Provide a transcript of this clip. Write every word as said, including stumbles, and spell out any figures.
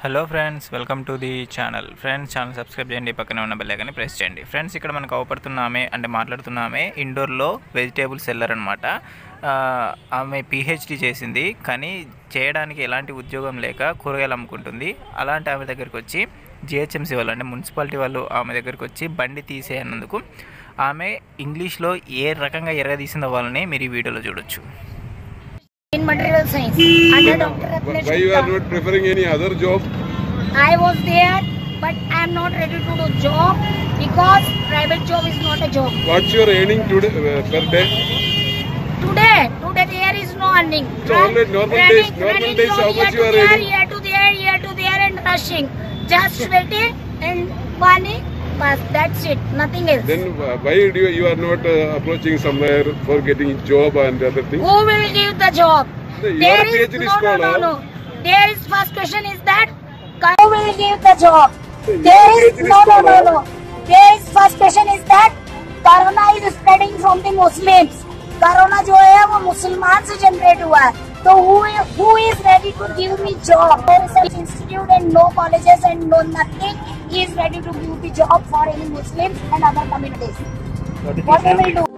Hello friends, welcome to the channel. Friends, channel subscribe చేయండి, పక్కనే ఉన్న బెల్ ఐకాన్ని ప్రెస్ చేయండి. ఫ్రెండ్స్, ఇక్కడ మనకు అవపడుతున్నామే అంటే మాట్లాడుతున్నామే ఇండోర్లో వెజిటేబుల్ సెల్లర్ అనమాట. ఆమె పిహెచ్డి చేసింది, కానీ చేయడానికి ఎలాంటి ఉద్యోగం లేక కూరగాయలు అమ్ముకుంటుంది. అలాంటి ఆమె దగ్గరికి వచ్చి జిహెచ్ఎంసీ వాళ్ళు అంటే మున్సిపాలిటీ వాళ్ళు ఆమె దగ్గరికి వచ్చి బండి తీసేయనందుకు ఆమె ఇంగ్లీష్లో ఏ రకంగా ఎరగదీసిందో వాళ్ళని మీరు ఈ వీడియోలో చూడొచ్చు. In material science, under Doctor Why you are not preferring any other job? I was there, but I am not ready to do job because private job is not a job. What's your earning today uh, per day? Today, today there is no earning. So only normal running, days, normal running days how much you are there, earning? Here to there, here to there, and rushing, just sweating and money. But that's it, nothing else. Then uh, why do you, you are not uh, approaching somewhere for getting job and other things? Who will give the job? No, you There are a is PhD no, no, no, scholar. no. There is first question is that who will give the job? You There are a is PhD no, no, no, scholar. no. There is first question is that Corona is spreading from the Muslims. Corona जो है वो मुसलमान से generate हुआ है. So who who is ready to give me job? No research institute and no colleges and no nothing. He is ready to give the job for any Muslims and other communities. What, what we will do?